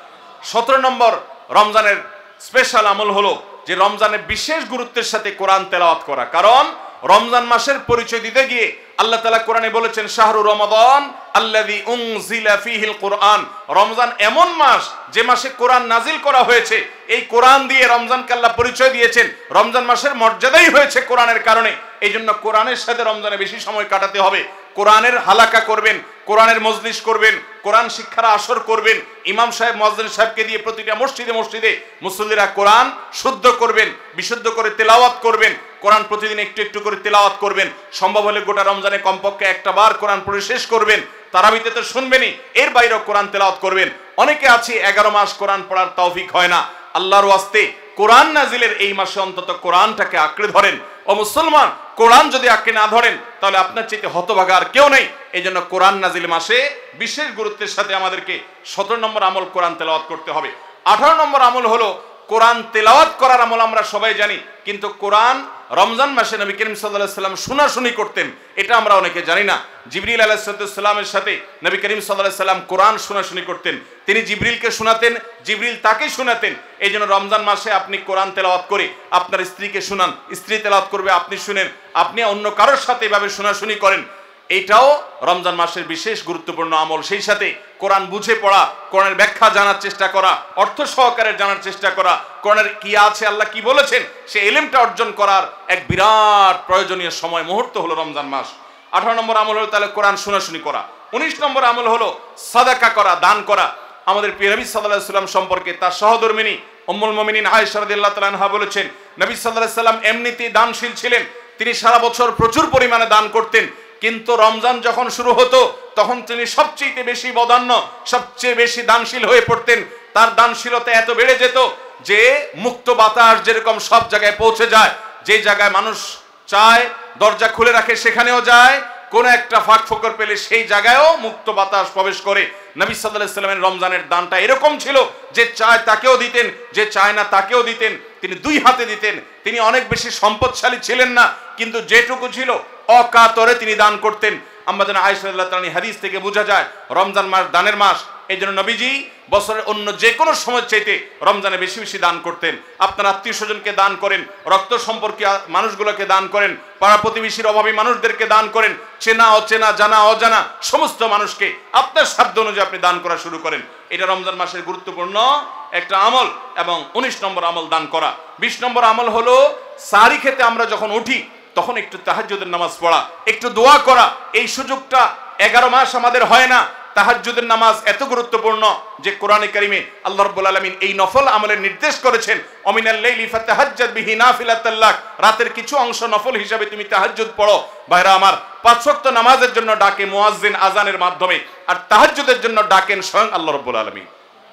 সতেরো নম্বর রমজানের স্পেশাল আমল হলো যে রমজানের বিশেষ গুরুত্বের সাথে কোরআন তেলাওয়াত করা। কারণ রমজান মাসের পরিচয় দিতে গিয়ে আল্লাহ তাআলা কোরআনে বলেছেন শাহরু রমাদান আল্লাযী উনজিলা ফীহিল কোরআন, রমজান এমন মাস যে মাসে কোরআন নাজিল করা হয়েছে। এই কোরআন দিয়ে রমজানকে আল্লাহ পরিচয় দিয়েছেন, রমজান মাসের মর্যাদাই হয়েছে কোরআনের কারণে। এই জন্য কোরআনের সাথে রমজানে বেশি সময় কাটাতে হবে। কোরআনের হালাকা করবেন, কোরআনের মজলিস করবেন, কোরআন শিক্ষার আসর করবেন, ইমাম সাহেব মুয়াজ্জিন সাহেবকে দিয়ে প্রতিটা মসজিদে মসজিদে মুসল্লিরা কোরআন শুদ্ধ করবেন, বিশুদ্ধ করে তেলাওয়াত করবেন। কোরআন প্রতিদিন একটু একটু করে তেলাওয়াত করবেন, সম্ভব হলে গোটা রমজানে কমপক্ষে একটা বার কোরআন পড়ে শেষ করবেন। তারাবিতে তো শুনবেনই, এর বাইরেও কোরআন তেলাওয়াত করবেন। অনেকে আছে এগারো মাস কোরআন পড়ার তৌফিক হয় না, আল্লাহর ওয়াস্তে কোরআন নাজিলের এই মাসে অন্তত কোরআনটাকে আঁকড়ে ধরেন। ও মুসলমান, কোরআন যদি আঁকড়ে না ধরেন তাহলে আপনার চাইতে হতভাগা আর কেউ নেই। এই জন্য কোরআন নাজিল মাসে বিশেষ গুরুত্বের সাথে আমাদেরকে সতেরো নম্বর আমল কোরআন তেলাওয়াত করতে হবে। আঠারো নম্বর আমল হলো কোরআন তেলাওয়াত করার আমল আমরা সবাই জানি, কিন্তু কোরআন রমজান মাসে নবী করিম সাল্লাল্লাহু আলাইহি ওয়াসাল্লাম শোনাশুনি করতেন, এটা আমরা অনেকে জানি না। জিবরিল আলাইহিস সালামের সাথে নবী করিম সাল্লাল্লাহু আলাইহি ওয়াসাল্লাম কোরআন শোনাশুনি করতেন, তিনি জিবরিলকে শোনাতেন, জিবরিল তাকে শোনাতেন। এই জন্য রমজান মাসে আপনি কোরআন তেলাওয়াত করে আপনার স্ত্রীকে শোনান, স্ত্রী তেলাওয়াত করবে, আপনি শুনেন, আপনি অন্য কারোর সাথে এভাবে শোনাশুনি করেন। এইটাও রমজান মাসের বিশেষ গুরুত্বপূর্ণ আমল। সেই সাথে কোরআন বুঝে পড়া, কোরআনের ব্যাখ্যা জানার চেষ্টা করা, অর্থ সহকারে জানার চেষ্টা করা, কোরআনের কি আছে, আল্লাহ কি বলেছেন, সে ইলমটা অর্জন করার এক বিরাট প্রয়োজনীয় সময় মুহূর্ত হলো রমজান মাস। আঠারো নম্বর আমল হলো তাহলে কোরআন শোনাশুনি করা। উনিশ নম্বর আমল হলো সাদাকা করা, দান করা। আমাদের প্রিয় নবী সাল্লাল্লাহু আলাইহি ওয়াসাল্লাম সম্পর্কে তার সহধর্মিনী উম্মুল মুমিনিন আয়েশা রাদিয়াল্লাহু তাআলা আনহা বলেছেন, নবী সাল্লাল্লাহু আলাইহি ওয়াসাল্লাম এমনিতেই দানশীল ছিলেন, তিনি সারা বছর প্রচুর পরিমাণে দান করতেন, কিন্তু রমজান যখন শুরু হতো তখন তিনি সবচেয়ে বেশি বদান্য, সবচেয়ে বেশি দানশীল হয়ে পড়তেন। তার দানশীলতা এত বেড়ে যেত যে মুক্ত বাতাস যেরকম সব জায়গায় পৌঁছে যায়, যে জায়গায় মানুষ চায় দরজা খুলে রাখে সেখানেও যায়, কোন একটা ফাঁক ফোকর পেলে সেই জায়গায়ও মুক্ত বাতাস প্রবেশ করে। নবী সাল্লাল্লাহু আলাইহি ওয়াসাল্লামের রমজানের দানটা এরকম ছিল যে চায় তাকেও দিতেন, যে চায় না তাকেও দিতেন, তিনি দুই হাতে দিতেন। তিনি অনেক বেশি সম্পদশালী ছিলেন না, কিন্তু যেটুকু ছিল অকাতরে তিনি দান করতেন। আমাদের আয়েশা রাদিয়াল্লাহু তাআলা হাদিস থেকে বোঝা যায় রমজান মাস দানের মাস। এই জন্য নবীজি বছরের অন্য যে কোনো সময় চাইতে রমজানে বেশি বেশি দান করতেন। আপনার আত্মীয় স্বজনকে দান করেন, রক্ত সম্পর্কীয় মানুষগুলোকে দান করেন, পাড়া প্রতিবেশীর অভাবী মানুষদেরকে দান করেন, চেনা অচেনা জানা অজানা সমস্ত মানুষকে আপনার সাধ্য অনুযায়ী আপনি দান করা শুরু করেন। এটা রমজান মাসের গুরুত্বপূর্ণ একটা আমল। এবং উনিশ নম্বর আমল দান করা। বিশ নম্বর আমল হলো সাহরি খেতে আমরা যখন উঠি তখন একটু তাহাজ্জুদের নামাজ পড়া, একটু দোয়া করা। এই সুযোগটা এগারো মাস আমাদের হয় না। তাহাজ্জুদের নামাজ এত গুরুত্বপূর্ণ যে কোরআনে কারিমে আল্লাহ রাব্বুল আলামিন এই নফল আমলের নির্দেশ করেছেন, অমিনাল লাইলি ফাতাহাজ্জাদ বিহি নাফিলাতাল লাক, রাতের কিছু অংশ নফল হিসাবে তুমি তাহাজ্জুদ পড়ো। ভাইরা আমার, পাঁচ ওয়াক্ত নামাজের জন্য ডাকে মুয়াজ্জিন আজানের মাধ্যমে, আর তাহাজ্জুদের জন্য ডাকেন স্বয়ং আল্লাহ রাব্বুল আলামিন।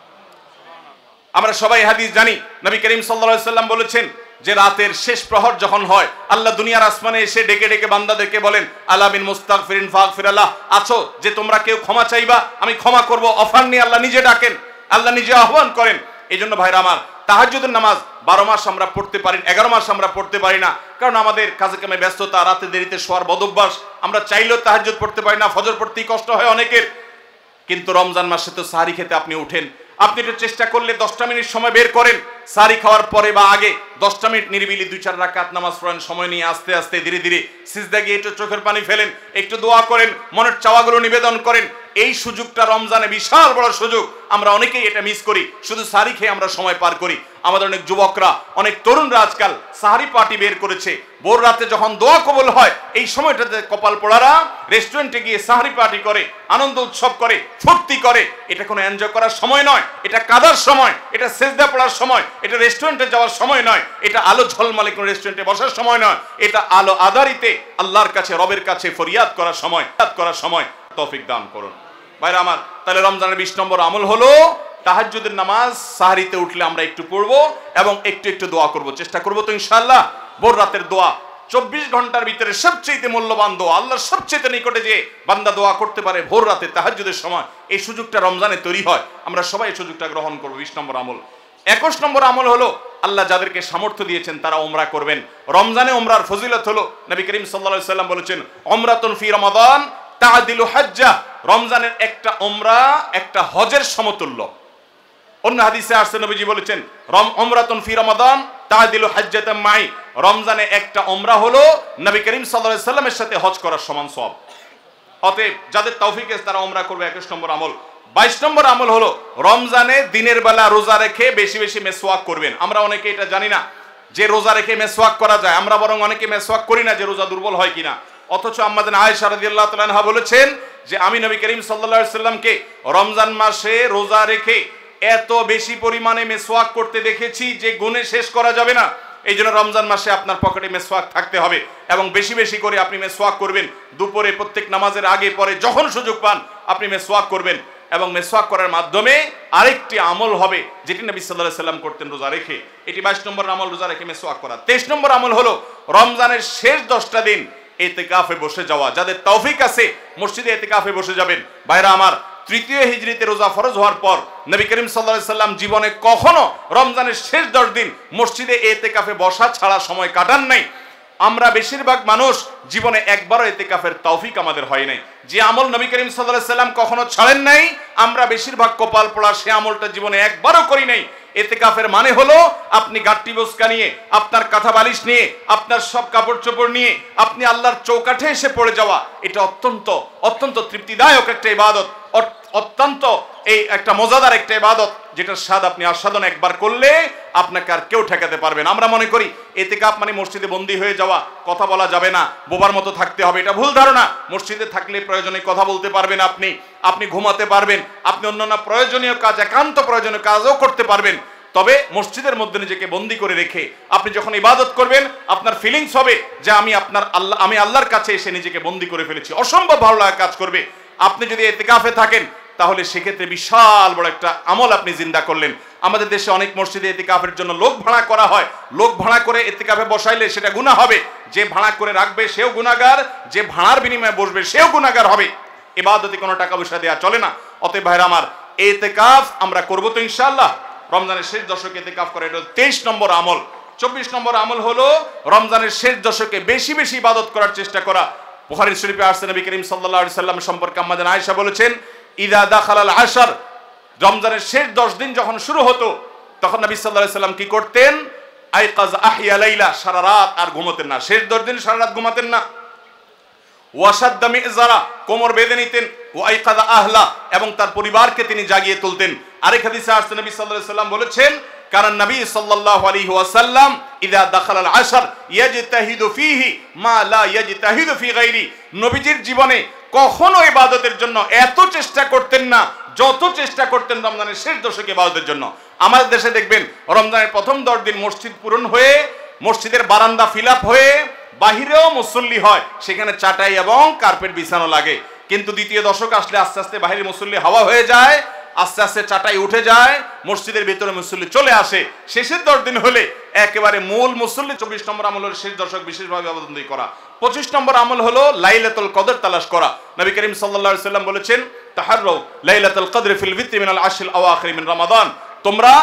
আমরা সবাই হাদিস জানি, নবী করিম সাল্লাল্লাহু আলাইহি ওয়াসাল্লাম বলেছেন যে রাতের শেষ প্রহর যখন হয় আল্লাহ দুনিয়ার আসমানে এসে ডেকে ডেকে বান্দাদেরকে বলেন, আলা মিন মুস্তাগফিরিন ফাগফিরাল্লাহ, আছো যে তোমরা কেউ ক্ষমা চাইবা আমি ক্ষমা করব। অফার নিয়ে আল্লাহ নিজে ডাকেন, আল্লাহ নিজে আহ্বান করেন। এই জন্য ভাইরা আমার, তাহাজ্জুদের নামাজ বারো মাস আমরা পড়তে পারি, এগারো মাস আমরা পড়তে পারি না, কারণ আমাদের কাজে কামে ব্যস্ততা, রাতে দেরিতে শোয়ার বদভ্যাস, আমরা চাইলেও তাহাজ্জুদ পড়তে পারি না, ফজর পড়তেই কষ্ট হয় অনেকের। কিন্তু রমজান মাসে তো সাহরি খেতে আপনি উঠেন, আপনি একটু চেষ্টা করলে দশটা মিনিট সময় বের করেন, সাহরি খাওয়ার পরে বা আগে দশটা মিনিট নিরিবিলি দুই চার রাকাত নামাজ পড়েন, সময় নিয়ে আস্তে আস্তে ধীরে ধীরে সিজদা গিয়ে একটু চোখের পানি ফেলেন, একটু দোয়া করেন, মনের চাওয়াগুলো নিবেদন করেন। এই সুযোগটা রমজানে বিশাল বড় সুযোগ, আমরা অনেকেই এটা মিস করি, শুধু সাহরি খেয়ে আমরা সময় পার করি। আমাদের অনেক যুবকরা, অনেক তরুণরা আজকাল সাহরি পার্টি বের করেছে। ভোর রাতে যখন দোয়া কবুল হয় এই সময়টাতে কপাল পোড়ারা রেস্টুরেন্টে গিয়ে সাহরি পার্টি করে, আনন্দ উৎসব করে, ফুর্তি করে। এটা কোনো এনজয় করার সময় নয়, এটা কাদার সময়, এটা সেজদা পড়ার সময়, এটা রেস্টুরেন্টে যাওয়ার সময় নয়, এটা আলো ঝলমলে কোনো রেস্টুরেন্টে বসার সময় নয়, এটা আলো আধারিতে আল্লাহর কাছে, রবের কাছে ফরিয়াদ করার সময়, করার সময়। তৌফিক দান করুন ভাইরা আমার। তাহলে রমজানের বিশ নম্বর আমল হলো তাহাজ্জুদের নামাজ সাহরিতে উঠলে আমরা একটু পড়বো এবং একটু একটু দোয়া করব, চেষ্টা করবো তো ইনশাআল্লাহ। ভোর রাতের দোয়া চব্বিশ ঘন্টার ভিতরে সবচেয়ে মূল্যবান দোয়া, আল্লাহর সবচেয়ে নিকটে যে বান্দা দোয়া করতে পারে ভোর রাতে তাহাজ্জুদের সময়, এই সুযোগটা রমজানে তৈরি হয়। আমরা সবাই এই সুযোগটা গ্রহণ করবো। বিশ নম্বর আমল। একুশ নম্বর আমল হলো আল্লাহ যাদেরকে সামর্থ্য দিয়েছেন তারা উমরা করবেন। রমজানে উমরার ফজিলত হলো, নবী করিম সাল্লাল্লাহু আলাইহি সাল্লাম বলেছেন উমরাতুন ফি রমাদান তা'দিলু হাজ্জা, রমজানের একটা উমরা একটা হজের সমতুল্য। অন্য হাদিসে আসছে নবীজি বলেছেন রম উমরাতুন ফি রমাদান তা'দিলু হাজ্জাতাম মাই, রমজানে একটা উমরা হলো নবী করিম সাল্লাল্লাহু আলাইহি সাল্লামের সাথে হজ করার সমান সওয়াব। অতএব যাদের তৌফিক আছে তারা উমরা করবে, একুশ নম্বর আমল। বাইশ নম্বর আমল হলো রমজানে দিনের বেলা রোজা রেখে বেশি বেশি মেসওয়াক করবেন। আমরা অনেকে এটা জানি না যে রোজা রেখে মেসওয়াক করা যায়, আমরা বরং অনেকে মেসওয়াক করি না যে রোজা দুর্বল হয় কিনা। অথচ আম্মাজান আয়েশা রাদিয়াল্লাহু তাআলা আনহা বলেছেন যে আমি নবী করিম সাল্লাল্লাহু আলাইহি সাল্লামকে রমজান মাসে রোজা রেখে এত বেশি পরিমাণে মেসওয়াক করতে দেখেছি যে গুণে শেষ করা যাবে না। এই জন্য রমজান মাসে আপনার পকেটে মেসওয়াক থাকতে হবে এবং বেশি বেশি করে আপনি মেসওয়াক করবেন। দুপুরে প্রত্যেক নামাজের আগে পরে যখন সুযোগ পান আপনি মেসওয়াক করবেন এবং মেসওয়াক করার মাধ্যমে আরেকটি আমল হবে যেটি নবী সাল্লাল্লাহু আলাইহি সাল্লাম করতেন রোজা রেখে। এটি বাইশ নম্বর আমল, রোজা রেখে মেসওয়াক করা। তেইশ নম্বর আমল হলো রমজানের শেষ দশটা দিন ইতিকাফে বসে যাওয়া। যাদের তৌফিক আছে মসজিদে ইতিকাফে বসে যাবেন। ভাইরা আমার, তৃতীয় হিজরিতে রোজা ফরজ হওয়ার পর নবী করিম সাল্লাল্লাহু আলাইহি সাল্লাম জীবনে কখনো রমজানের শেষ দশ দিন মসজিদে ইতিকাফে বসা ছাড়া সময় কাটান নাই। আমরা বেশিরভাগ মানুষ জীবনে একবারও ইতিকাফের তৌফিক আমাদের হয় নাই। যে আমল নবী করিম সাল্লাল্লাহু আলাইহি সাল্লাম কখনো ছাড়েন নাই, আমরা বেশিরভাগ কপাল পোড়া সে আমলটা জীবনে একবারও করি নাই। ইতিকাফের মানে হলো আপনি গাট্টি বোসকা নিয়ে, আপনার কাঁথা বালিশ নিয়ে, আপনার সব কাপড় চোপড় নিয়ে আপনি আল্লাহর চৌকাঠে এসে পড়ে যাওয়া। এটা অত্যন্ত অত্যন্ত তৃপ্তিদায়ক একটা ইবাদত, অত্যন্ত এই একটা মজাদার একটা ইবাদত, যেটার স্বাদ আপনি আস্বাদন একবার করলে আপনাকে আর কেউ ঠেকাতে পারবে না। আমরা মনে করি ইতিকাফ মানে মসজিদে বন্দী হয়ে যাওয়া, কথা বলা যাবে না, বোবার মতো থাকতে হবে। এটা ভুল ধারণা। মসজিদে থাকলে প্রয়োজনে কথা বলতে পারবেন, আপনি আপনি ঘুমাতে পারবেন, আপনি অন্যান্য প্রয়োজনীয় কাজ, একান্ত প্রয়োজনীয় কাজও করতে পারবেন। তবে মসজিদের মধ্যে নিজেকে বন্দী করে রেখে আপনি যখন ইবাদত করবেন আপনার ফিলিংস হবে যে আমি আপনার আল্লাহ আমি আল্লাহর কাছে এসে নিজেকে বন্দী করে ফেলেছি। অসম্ভব ভালো লাগা কাজ করবে। আপনি যদি ইতিকাফে থাকেন তাহলে সেক্ষেত্রে বিশাল বড় একটা আমল আপনি জিন্দা করলেন। আমাদের দেশে অনেক মসজিদে ইতিকাফের জন্য লোক ভাড়া করা হয়। লোক ভাড়া করে ইতিকাফে বসাইলে সেটা গুনাহ হবে। যে ভাড়া করে রাখবে সেও গুনাহগার, যে ভাড়ার বিনিময়ে বসবে সেও গুনাহগার হবে। ইবাদতে কোনো টাকা পয়সা দেওয়া চলে না। অতএব ভাইরা আমার, ইতিকাফ আমরা করব তো ইনশাআল্লাহ। রমজানের শেষ দশকে ইতিকাফ করা, এটা তেইশ নম্বর আমল। চব্বিশ নম্বর আমল হলো রমজানের শেষ দশকে বেশি বেশি ইবাদত করার চেষ্টা করা। বুখারী শরীফে আসছে নবী করিম সাল্লাল্লাহু আলাইহি সাল্লাম সম্পর্কে আম্মাজান আয়েশা বলেছেন ইদা দাখালাল আশর, রমজানের শেষ দশ দিন যখন শুরু হতো তখন নবী সাল্লাল্লাহু আলাইহি সাল্লাম কি করতেন? আইকাজ আহিয়া লাইলা, সারা রাত আর ঘুমাতেন না। শেষ দশ দিন সারা রাত ঘুমাতেন না। ওয়াসাদ্দা মিযজারা, কোমর বেঁধে নিতেন। ওয়াইকাযা আহলা, এবং তার পরিবারকে তিনি জাগিয়ে তুলতেন। আরেক হাদিসে আসছে নবী সাল্লাল্লাহু আলাইহি সাল্লাম বলেছেন কারণ নবী সাল্লাল্লাহু আলাইহি ওয়াসাল্লাম ইদা দাখালাল আশর ইয়াজতাহিদু ফীহি মা লা ইয়াজতাহিদু ফী গায়রি, নবীজির জীবনে কখনো ইবাদতের জন্য এত চেষ্টা করতেন না যত চেষ্টা করতেন রমজানের শেষ দশকে ইবাদতের জন্য। আমাদের দেশে দেখবেন রমজানের প্রথম দশ দিন মসজিদ পূরণ হয়ে, মসজিদের বারান্দা ফিল আপ হয়ে, বাহিরেও মুসল্লি হয়, সেখানে চাটাই এবং কার্পেট বিছানো লাগে। কিন্তু দ্বিতীয় দশক আসলে আস্তে আস্তে বাহিরে মুসল্লি হাওয়া হয়ে যায়, আস্তে আস্তে চাটাই উঠে যায়, মসজিদের ভিতরে মুসল্লি চলে আসে। শেষের দশ দিন হলে একেবারে মূল মুসল্লি। চব্বিশ নম্বর আমল হলো শেষ দশক বিশেষভাবে ইবাদতবন্দি করা। পঁচিশ নম্বর আমল হলো লাইলাতুল কদর তালাশ করা। নবী করিম সাল্লাল্লাহু আলাইহি সাল্লাম বলেছেন তাহাররাউ লাইলাতুল কদর ফিল বিত্রি মিনাল আশরিল আওয়াখির মিন রমাদান, তোমরা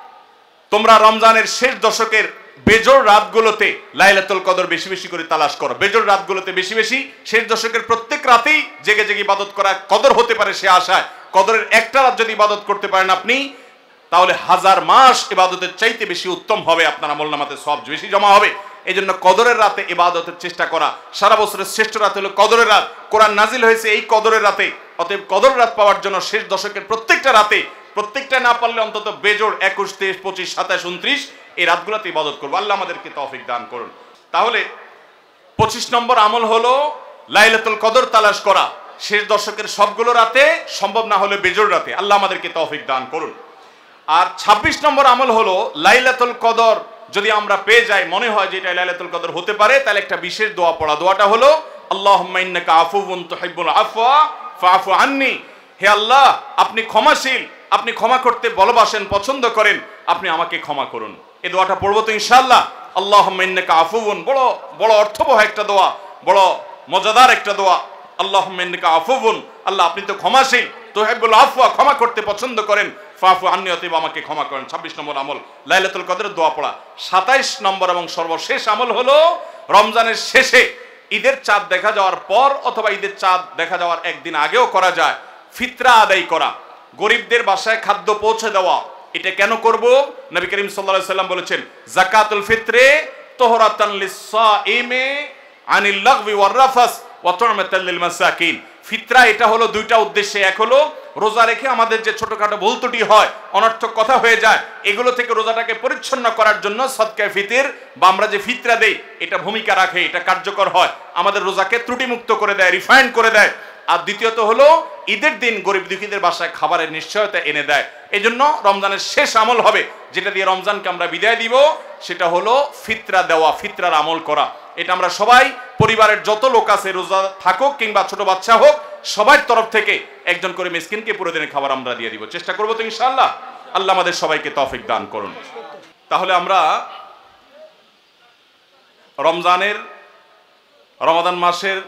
তোমরা রমজানের শেষ দশকের বেজোড় রাতগুলোতে লাইলাতুল কদর বেশি বেশি করে তালাশ করো। বেজোড় রাতগুলোতে বেশি বেশি, শেষ দশকের প্রত্যেক রাতেই জেগে জেগে ইবাদত করা কদর হতে পারে সে আশায়। কদরের একটা রাত যদি ইবাদত করতে পারেন আপনি, তাহলে হাজার মাস ইবাদতের চাইতে বেশি উত্তম হবে, আপনার আমলনামাতে সওয়াব বেশি জমা হবে। এই জন্য কদরের রাতে ইবাদতের চেষ্টা করা। সারা বছরের শ্রেষ্ঠ রাত হলো কদরের রাত। কোরআন নাজিল হয়েছে এই কদরের রাতে। অতএব কদর রাত পাওয়ার জন্য শেষ দশকের প্রত্যেকটা রাতে, প্রত্যেকটা না পারলে অন্তত বেজোড় একুশ, তেইশ, পঁচিশ, সাতাশ, উনত্রিশ এই রাতগুলোতে ইবাদত করবো। আল্লাহ আমাদেরকে তৌফিক দান করুন। তাহলে পঁচিশ নম্বর আমল হলো লাইলাতুল কদর তালাশ করা। শেষ দশকের সবগুলো রাতে, সম্ভব না হলে বেজোড় রাতে। আল্লাহ আমাদেরকে তৌফিক দান করুন। আর ছাব্বিশ নম্বর আমল হলো লাইলাতুল কদর যদি আমরা পেয়ে যাই, মনে হয় যে এটা লাইলাতুল কদর হতে পারে, তাহলে একটা বিশেষ দোয়া পড়া। দোয়াটা হলো আল্লাহুম্মা ইন্নাকা আফুউন তুহিব্বুল আফওয়া ফাআফু আন্নি, হে আল্লাহ আপনি ক্ষমাশীল, আপনি ক্ষমা করতে ভালোবাসেন, পছন্দ করেন, আপনি আমাকে ক্ষমা করুন। এই দোয়াটা পড়বো তো ইনশাআল্লাহ। আল্লাহুম্মা ইন্নাকা আফুউন, বড় বড় অর্থবহ একটা দোয়া, বড় মজাদার একটা দোয়া। আল্লাহুম্মা ইন্নাকা আফুউন, আল্লাহ আপনি তো ক্ষমাশীল, তুহিব্বুল আফওয়া ক্ষমা করতে পছন্দ করেন, ফাফু আন্নি অতএব আমাকে ক্ষমা করেন। ছাব্বিশ নম্বর আমল লাইলাতুল কদরের দোয়া পড়া। সাতাইশ নম্বর এবং সর্বশেষ আমল হলো রমজানের শেষে ঈদের চাঁদ দেখা যাওয়ার পর অথবা ঈদের চাঁদ দেখা যাওয়ার একদিন আগেও করা যায় ফিতরা আদায় করা, গরিবদের বাসায় খাদ্য পৌঁছে দেওয়া। এটা কেন করব? নবী করিম সাল্লাল্লাহু আলাইহি সাল্লাম বলেছেন যাকাতুল ফিত্রে তুহরাতান লিস-সাইমি আনিল লাগবি ওয়ার রাফাস ওয়া তু'মাতাল লিল মাসাকিন। ফিতরা এটা হলো দুইটা উদ্দেশ্যে, এক হলো রোজা রেখে আমাদের যে ছোটখাটো ভুল ত্রুটি হয়, অনর্থক কথা হয়ে যায়, এগুলো থেকে রোজাটাকে পরিচ্ছন্ন করার জন্য সদকায়ে ফিতর বা আমরা যে ফিতরা দেই এটা ভূমিকা রাখে, এটা কার্যকর হয়, আমাদের রোজাকে ত্রুটিমুক্ত করে দেয়, রিফাইন্ড করে দেয়। আর দ্বিতীয়ত হলো ঈদের দিন গরিব দুঃখীদের বাসায় খাবারের নিশ্চয়তা এনে দেয়। এই জন্য রমজানের শেষ আমল হবে যেটা দিয়ে রমজানকে আমরা বিদায় দিব, সেটা হলো ফিতরা দেওয়া, ফিতরার আমল করা। এটা আমরা সবাই পরিবারের যত লোক আছে রোজা থাকুক কিংবা ছোট বাচ্চা হোক সবার তরফ থেকে একজন করে মিসকিনকে পুরো দিনের খাবার আমরা দিয়ে দিব, চেষ্টা করবো তো ইনশাআল্লাহ। আল্লাহ আমাদের সবাইকে তৌফিক দান করুন। তাহলে আমরা রমজানের রমাদান মাসের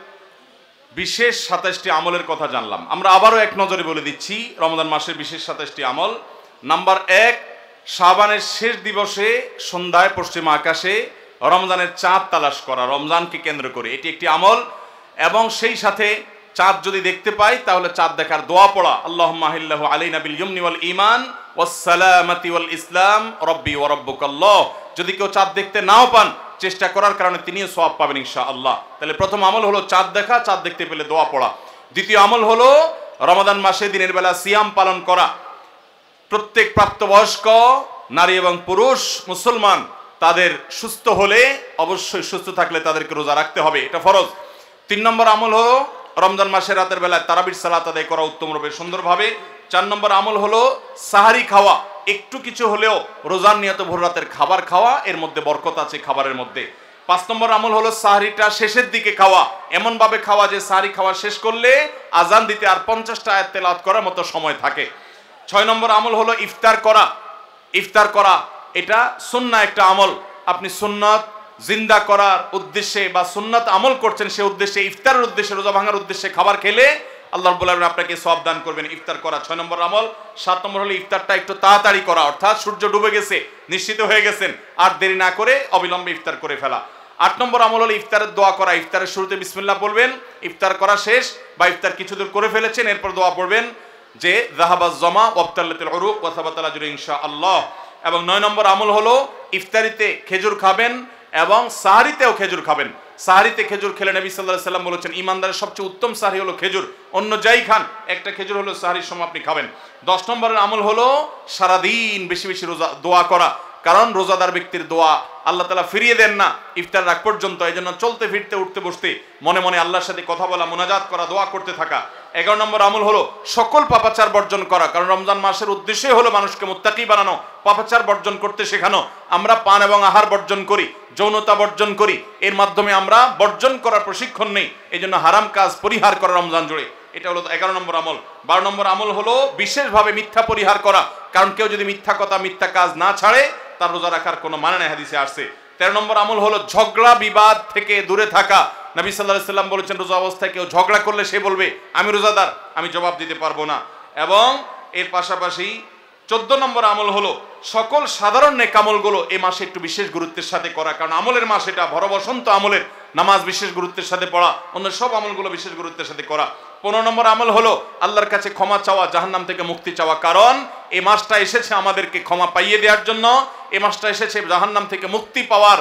বিশেষ সাতাশটি আমলের কথা জানলাম। আমরা আবারও এক নজরে বলে দিচ্ছি রমজান মাসের বিশেষ সাতাশটি আমল। নাম্বার এক, শাবানের শেষ দিবসে সন্ধ্যায় পশ্চিম আকাশে রমজানের চাঁদ তালাশ করা, রমজানকে কেন্দ্র করে এটি একটি আমল। এবং সেই সাথে চাঁদ যদি দেখতে পাই তাহলে চাঁদ দেখার দোয়া পড়া, আল্লাহুম্মা আহিল্লাহু আলাইনা বিল ইয়ুমনি ওয়াল ঈমান ওয়াস সালামাতি ওয়াল ইসলাম রব্বি ওয়া রাব্বুকাল্লাহ। যদি কেউ চাঁদ দেখতে নাও পান চেষ্টা করার কারণে তিনিও সওয়াব পাবেন ইনশাআল্লাহ। তাহলে প্রথম আমল হলো চাঁদ দেখা, চাঁদ দেখতে পেলে দোয়া পড়া। দ্বিতীয় আমল হলো রমাদান মাসে দিনের বেলা সিয়াম পালন করা। প্রত্যেক প্রাপ্তবয়স্ক নারী এবং পুরুষ মুসলমান তাদের সুস্থ হলে, অবশ্যই সুস্থ থাকলে তাদেরকে রোজা রাখতে হবে, এটা ফরজ। তিন নম্বর আমল হলো রমজান মাসের রাতের বেলায় তারাবির সালাত আদায় করা উত্তমরূপে সুন্দরভাবে। চার নম্বর আমল হলো সাহারি খাওয়া, একটু কিছু হলেও রোজার নিয়ত ভোর রাতের খাবার খাওয়া, এর মধ্যে বরকত আছে খাবারের মধ্যে। পাঁচ নম্বর আমল হলো সাহারিটা শেষের দিকে খাওয়া, এমন ভাবে খাওয়া যে সাহারি খাওয়া শেষ করলে আজান দিতে আর পঞ্চাশটা আয়াত তেলাওয়াত করার মতো সময় থাকে। ছয় নম্বর আমল হলো ইফতার করা। ইফতার করা এটা সুন্নাহ একটা আমল। আপনি সুন্নাত জিন্দা করার উদ্দেশ্যে বা সুন্নাত আমল করছেন, সে উদ্দেশ্যে ইফতারের উদ্দেশ্যে, রোজা ভাঙার উদ্দেশ্যে খাবার খেলে আল্লাহ রাব্বুল আলামিন আপনাকে সওয়াব দান করবেন। ইফতার করা ছয় নম্বর আমল। সাত নম্বর হলো ইফতারটা একটু তাড়াতাড়ি করা, অর্থাৎ সূর্য ডুবে গেছে, নিশ্চিত হয়ে গেছেন, আর দেরি না করে অবিলম্বে ইফতার করে ফেলা। আট নম্বর আমল হলো ইফতারের দোয়া করা। ইফতারের শুরুতে বিসমিল্লাহ বলবেন, ইফতার করা শেষ বা ইফতার কিছু দূর করে ফেলেছেন এরপর দোয়া পড়বেন যে যাহাবাজ জামা ওয়াবতাল্লাতিল উরুক ওয়া সাবাতাল আজরু ইনশাআল্লাহ। এবং নয় নম্বর আমল হলো ইফতারিতে খেজুর খাবেন এবং সাহারিতেও খেজুর খাবেন। সাহারিতে খেজুর খেলে নবী সাল্লাল্লাহু আলাইহি সাল্লাম বলেছেন ইমানদারের সবচেয়ে উত্তম সাহারি হলো খেজুর, অন্য যাই খান একটা খেজুর হলো সাহারির সময় আপনি খাবেন। দশ নম্বরের আমল হলো সারাদিন বেশি বেশি রোজা দোয়া করা, কারণ রোজাদার ব্যক্তির দোয়া আল্লাহ তাআলা ফিরিয়ে দেন না ইফতার রাগ পর্যন্ত। এই জন্য চলতে ফিরতে উঠতে বসতে মনে মনে আল্লাহর সাথে কথা বলা, মুনাজাত করা, দোয়া করতে থাকা। এগারো নম্বর আমল হলো সকল পাপাচার বর্জন করা, কারণ রমজান মাসের উদ্দেশ্যই হলো মানুষকে মুত্তাকি বানানো, পাপাচার বর্জন করতে শেখানো। আমরা পান এবং আহার বর্জন করি, যৌনতা বর্জন করি, এর মাধ্যমে আমরা বর্জন করার প্রশিক্ষণ নেই। এই জন্য হারাম কাজ পরিহার করা রমজান জুড়ে, এটা হলো এগারো নম্বর আমল। বারো নম্বর আমল হলো বিশেষভাবে মিথ্যা পরিহার করা, কারণ কেউ যদি মিথ্যা কথা মিথ্যা কাজ না ছাড়ে তার রোজা রাখার কোনো মানে নেই, হাদিসে আসছে। তেরো নম্বর আমল হলো ঝগড়া বিবাদ থেকে দূরে থাকা। নবী সাল্লাল্লাহু আলাইহি সাল্লাম বলেছেন রোজা অবস্থায় কেউ ঝগড়া করলে সে বলবে আমি রোজাদার, আমি জবাব দিতে পারবো না। এবং এর পাশাপাশি চোদ্দ নম্বর আমল হলো সকল সাধারণ নেক আমলগুলো এই মাসে একটু বিশেষ গুরুত্বের সাথে করা, কারণ আমলের মাস এটা, ভর বসন্ত আমলের। নামাজ বিশেষ গুরুত্বের সাথে পড়া, অন্য সব আমলগুলো বিশেষ গুরুত্বের সাথে করা। পনেরো নম্বর আমল হলো আল্লাহর কাছে ক্ষমা চাওয়া, জাহান্নাম থেকে মুক্তি চাওয়া, কারণ এই মাসটা এসেছে আমাদেরকে ক্ষমা পাইয়ে দেওয়ার জন্য। এই মাসটা এসেছে জাহান্নাম থেকে মুক্তি পাওয়ার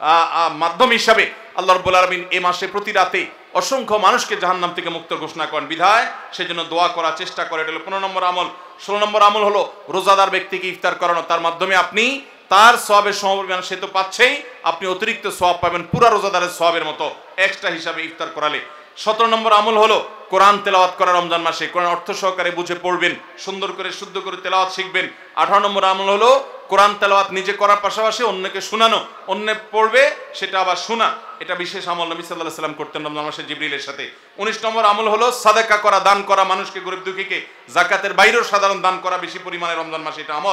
মাধ্যম হিসাবে। আল্লাহ রাব্বুল আলামিন এই মাসে প্রতি রাতে অসংখ্য মানুষকে জাহান্নাম থেকে মুক্ত ঘোষণা করেন, বিধায় সেজন্য দোয়া করা চেষ্টা করে, এটা হলো পনেরো নম্বর আমল। ষোলো নম্বর আমল হলো রোজাদার ব্যক্তিকে ইফতার করানো, তার মাধ্যমে আপনি তার সওয়াবের সমপরিমাণ সে তো পাচ্ছেই, আপনি অতিরিক্ত সওয়াব পাবেন পুরা রোজাদারের সওয়াবের মতো এক্সট্রা হিসাবে ইফতার করালে। সতেরো নম্বর আমল হলো কোরআন তেলাওয়াত করা রমজান মাসে, কোরআন অর্থ সহকারে বুঝে পড়বেন, সুন্দর করে শুদ্ধ করে তেলাওয়াত শিখবেন। আঠারো নম্বর আমল হলো কোরআন তেলাওয়াত নিজে করার পাশাপাশি অন্যকে শোনানো, অন্য পড়বে সেটা আবার শোনা, এটা বিশেষ আমল নবী সাল্লাল্লাহু আলাইহি সাল্লাম করতেন রমজান মাসে জিবরিলের সাথে। উনিশ নম্বর আমল হলো সাদাকা করা, দান করা, মানুষকে গরিব দুঃখীকে, যাকাতের বাইরেও সাধারণ দান করা বেশি পরিমাণে রমজান মাসে, এটা আমল।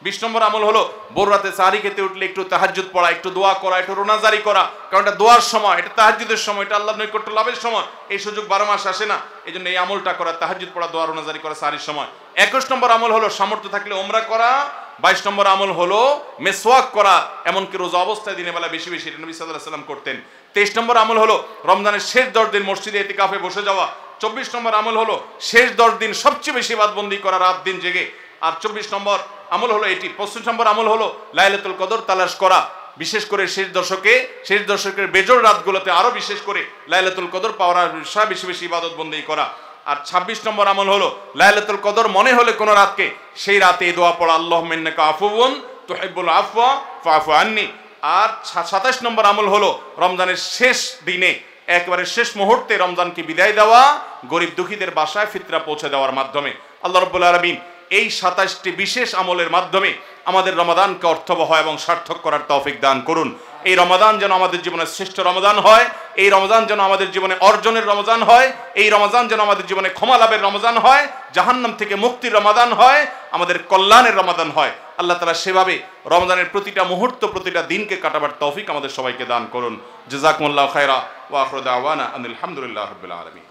বিশ নম্বর আমল হলো ভোর রাতে সাহারি খেতে উঠলে একটু তাহাজ্জুদ পড়া, একটু দোয়া করা, একটু রোনাজারি করা, কারণ এটা দোয়ার সময়, এটা তাহাজ্জুদের সময়, এটা আল্লাহর নৈকট্য লাভের সময়। এই সুযোগ বারো মাস আসে না, এই জন্য এই আমলটা করা, তাহাজ্জুদ পড়া, দোয়া রোনাজারি করা সাহারির সময়। একুশ নম্বর আমল হলো সামর্থ্য থাকলে ওমরা করা। বাইশ নম্বর আমল হলো মেসওয়াক করা, এমনকি রোজা অবস্থায় দিনের বেলা বেশি বেশি, নবী সাল্লাল্লাহু আলাইহি ওয়াসাল্লাম করতেন। তেইশ নম্বর আমল হলো রমজানের শেষ দশ দিন মসজিদে ইতিকাফে বসে যাওয়া। চব্বিশ নম্বর আমল হলো শেষ দশ দিন সবচেয়ে বেশি ইবাদতবন্দি করা, রাত দিন জেগে। আর চব্বিশ নম্বর আমল হলো এটি। পঁচিশ নম্বর আমল হলো লাইলাতুল কদর তালাশ করা, বিশেষ করে শেষ দশকে, শেষ দশকের বেজোড় রাতগুলোতে আরো বিশেষ করে লাইলাতুল কদর পাওয়ার আশায় বেশি বেশি ইবাদতবন্দি করা। আর ছাব্বিশ নম্বর আমল হলো লাইলাতুল কদর মনে হলে কোনো রাতকে, সেই রাতে এই দোয়া পড়া, আল্লাহুম্মা ইন্নাকা আফুউন তুহিব্বুল আফওয়া ফাআফু আন্নি। আর সাতাশ নম্বর আমল হলো রমজানের শেষ দিনে, একেবারে শেষ মুহূর্তে রমজানকে বিদায় দেওয়া, গরিব দুঃখীদের বাসায় ফিতরা পৌঁছে দেওয়ার মাধ্যমে। আল্লাহ রাব্বুল আলামিন এই সাতাশটি বিশেষ আমলের মাধ্যমে আমাদের রমাদানকে অর্থবহ এবং সার্থক করার তৌফিক দান করুন। এই রমাদান যেন আমাদের জীবনের শ্রেষ্ঠ রমাদান হয়, এই রমাদান যেন আমাদের জীবনে অর্জনের রমজান হয়, এই রমাদান যেন আমাদের জীবনে ক্ষমা লাভের রমজান হয়, জাহান্নাম থেকে মুক্তির রমাদান হয়, আমাদের কল্যাণের রমাদান হয়। আল্লাহ তাআলা সেভাবে রমজানের প্রতিটা মুহূর্ত, প্রতিটা দিনকে কাটাবার তৌফিক আমাদের সবাইকে দান করুন। জাযাকুমুল্লাহু খায়রা ওয়া আখিরু দাওয়ানা আনিল হামদুলিল্লাহি রাব্বিল আলামিন।